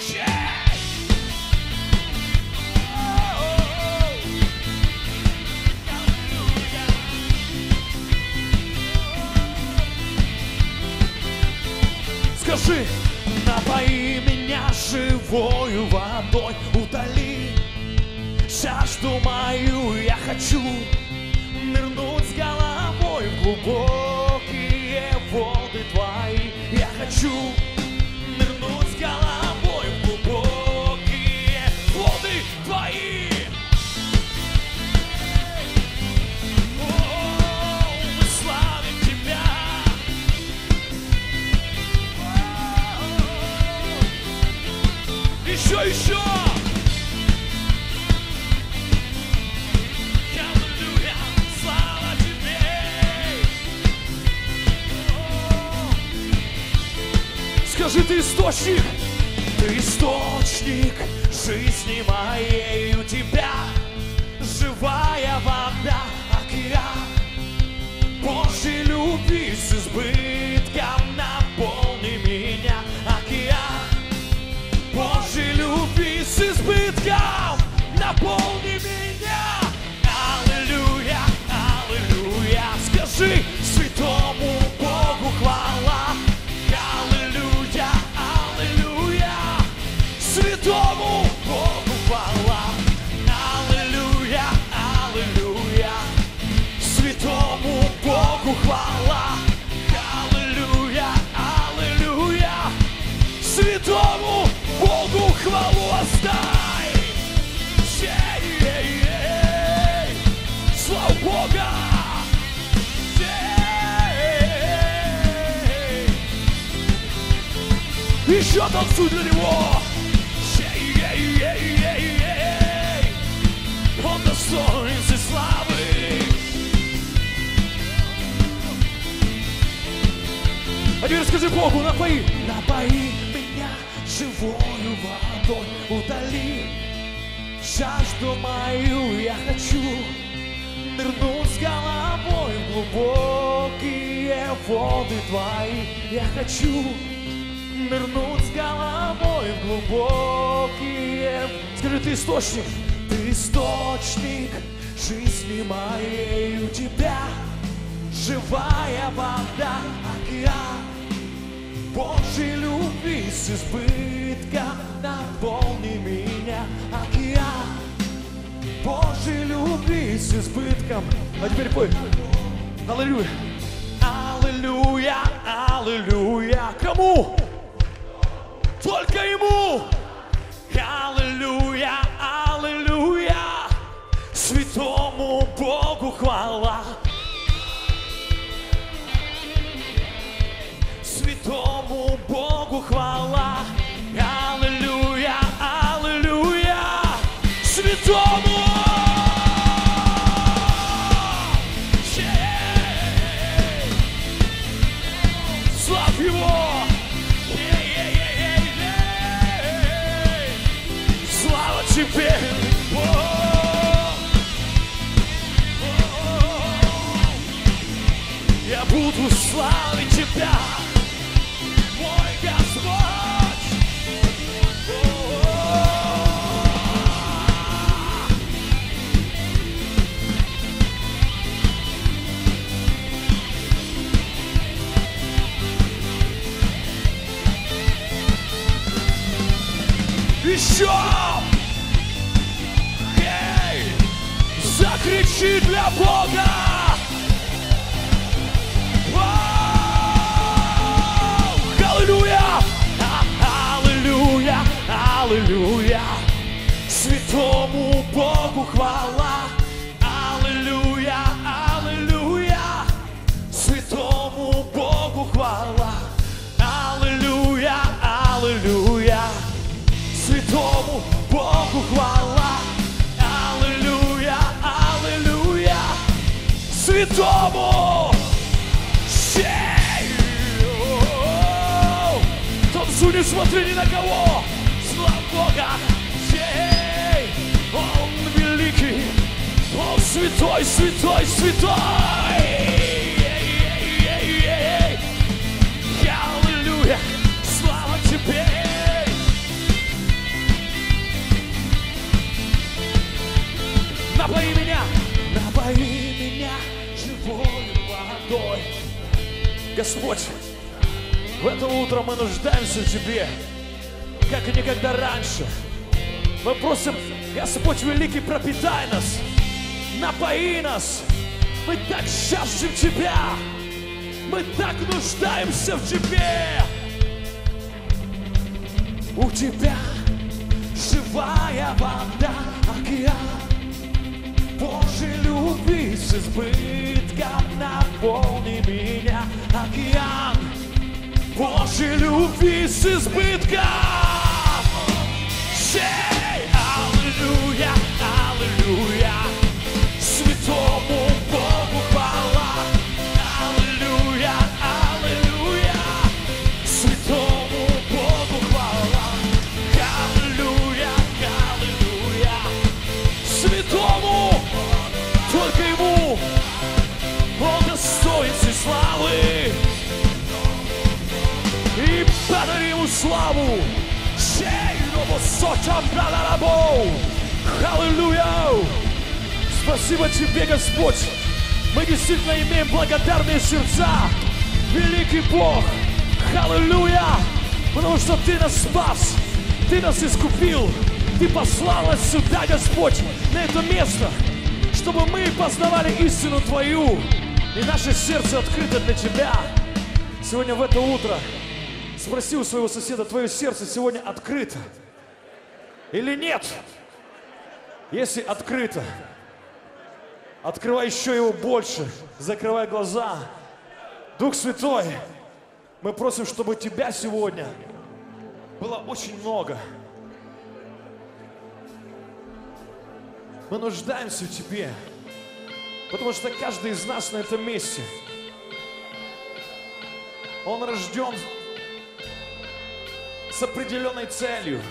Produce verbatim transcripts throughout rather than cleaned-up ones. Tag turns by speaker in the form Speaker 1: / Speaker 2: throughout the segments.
Speaker 1: Скажи, напои меня живою водой, утоли жажду мою. Я хочу нырнуть с головой в глубокие воды твои. Я хочу нырнуть с головой в глубокие воды твои. О, мы славим тебя. Еще, еще! Аллилуйя, слава тебе! Скажи, ты источник, ты источник жизни моей. У тебя живая вода, океан Божьей любви с избытком. Наполни меня, океан Божьей любви с избытком, наполни меня. Аллилуйя, аллилуйя. Скажи, святому Богу хвала. Аллилуйя, аллилуйя. Святому Богу хвала. Аллилуйя, аллилуйя. Святому Богу хвала. Аллилуйя, аллилуйя. Святому Богу хвалу воздай! Ей-ей-ей! Слава Бога! Ей! Еще танцуй для Него! Ей-ей-ей-ей-ей! Он достоин всей славы! А теперь скажи Богу, напои! Напои меня живою водой, удали жажду мою. Я хочу нырнуть с головой в глубокие воды твои. Я хочу нырнуть с головой в глубокие. Скажи, ты источник, ты источник жизни моей. У тебя живая вода, океан Божьей любви с избытком. Наполни меня, океан Божьей любви с избытком. А теперь пой. Аллилуйя, аллилуйя, аллилуйя. Кому? Только Ему. Аллилуйя, аллилуйя. Святому Богу хвала. Святому Богу хвала. Аллилуйя, аллилуйя. Святому. Славь Его. Слава тебе, Бог. Я буду славить Тебя, мой Господь. Еще! Эй! Закричи для Бога! Аллилуйя! Аллилуйя! Аллилуйя! Святому Богу хвала! Аллилуйя! Аллилуйя! Святому Богу хвала! Аллилуйя! Аллилуйя! Святому Богу хвала! Аллилуйя! Аллилуйя! Святому! Танцуй, не смотри ни на кого! Слава Бога! Ей! Он великий! Он святой, святой, святой! Аллилуйя! Слава Тебе! Господь, в это утро мы нуждаемся в Тебе, как и никогда раньше. Мы просим, Господь великий, пропитай нас, напои нас. Мы так жаждем Тебя, мы так нуждаемся в Тебе. У Тебя живая вода, океан Божьей любви с избытком, наполни меня, океан Божьей любви с избытком. Сей, аллилуйя, аллилуйя, святому Богу хвала. Аллилуйя, аллилуйя, святому Богу хвала. Аллилуйя, аллилуйя, святому, только Ему Он достоин всей славы. И подари Ему славу. Аллилуйя! Спасибо Тебе, Господь! Мы действительно имеем благодарные сердца. Великий Бог! Аллилуйя! Потому что Ты нас спас, Ты нас искупил, Ты послал нас сюда, Господь, на это место, чтобы мы познавали истину Твою. И наше сердце открыто для Тебя. Сегодня в это утро спроси у своего соседа, твое сердце сегодня открыто или нет? Если открыто, открывай еще его больше, закрывай глаза. Дух Святой, мы просим, чтобы Тебя сегодня было очень много. Мы нуждаемся в Тебе, потому что каждый из нас на этом месте, он рожден с определенной целью.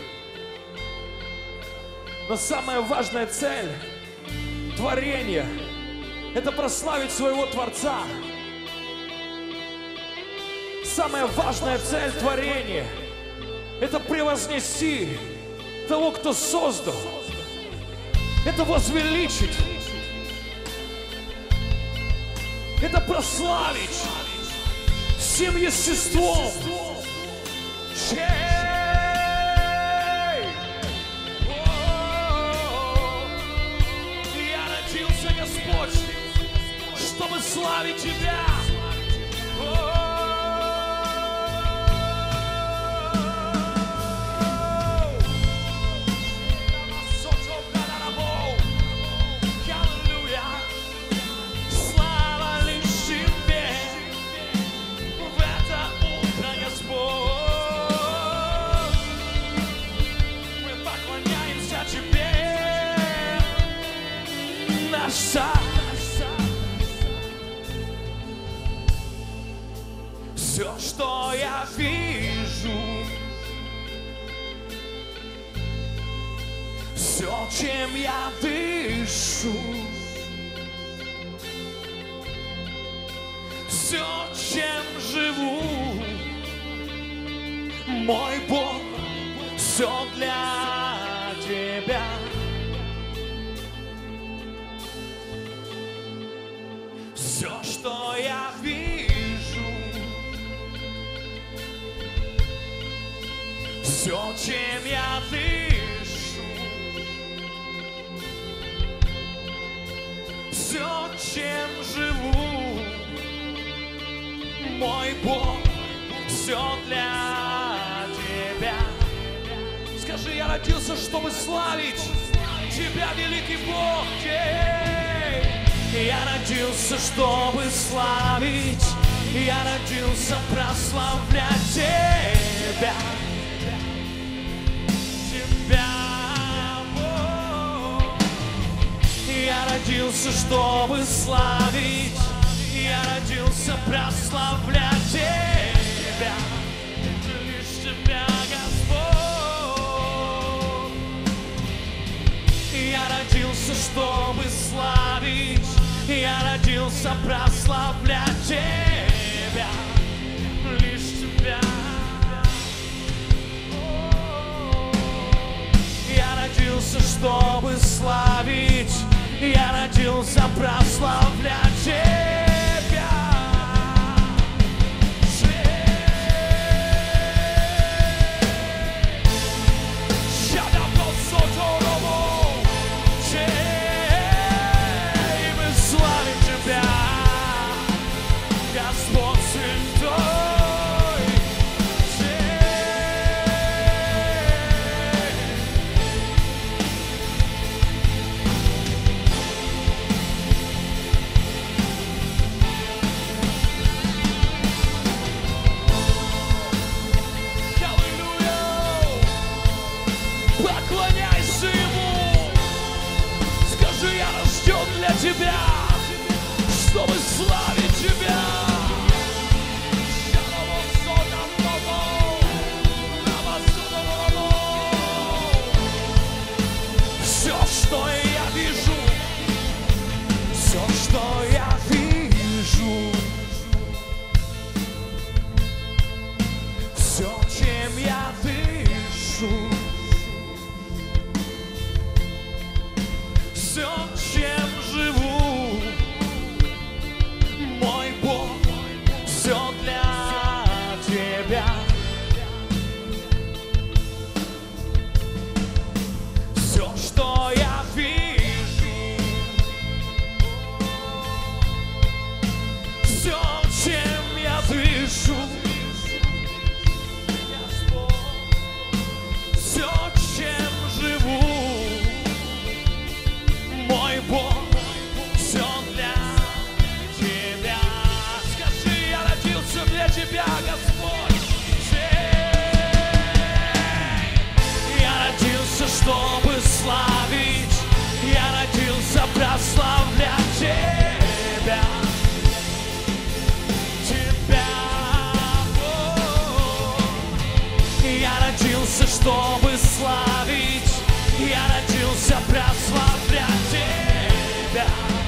Speaker 1: Но самая важная цель творения — это прославить своего Творца. Самая важная цель творения — это превознести того, кто создал. Это возвеличить. Это прославить всем естеством. Господь, чтобы славить Тебя. Аллилуйя, слава лишь Тебе в это утро, Господь. Мы поклоняемся Тебе, наш Царь. Все, что я вижу, все, чем я дышу, все, чем живу, мой Бог, все для Тебя. Все, что я вижу, все, чем я дышу, все, чем живу, мой Бог, все для Тебя. Скажи, я родился, чтобы славить Тебя, великий Бог. Я родился, чтобы славить, я родился прославлять Тебя. Я родился, чтобы славить, я родился прославлять Тебя, лишь Тебя, Господь. Я родился, чтобы славить, я родился прославлять Тебя, лишь Тебя. Я родился, чтобы славить, я родился прославлять Тебя. Поклоняйся Ему. Скажи, я рожден для Тебя, чтобы славить Тебя. Все, что я вижу, все, что я вижу, все, чем я дышу, все, чем живу, мой Бог, все для Тебя. Все, что я вижу, все, чем я дышу, все, чем живу, мой Бог, все для Тебя. Скажи, я родился для Тебя, Господь. Я родился, чтобы славить, я родился прославлять Тебя. Тебя, Бог. Я родился, чтобы славить, я родился прославлять Тебя.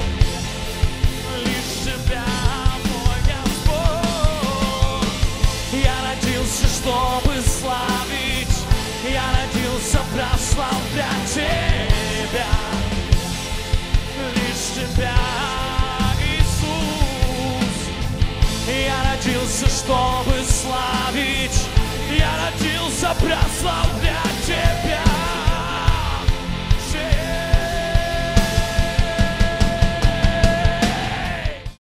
Speaker 1: Лишь Тебя, мой Господь. Я родился, чтобы славить, я родился прославлять Тебя. Лишь Тебя, Иисус. Я родился, чтобы славить, я родился прославлять Тебя.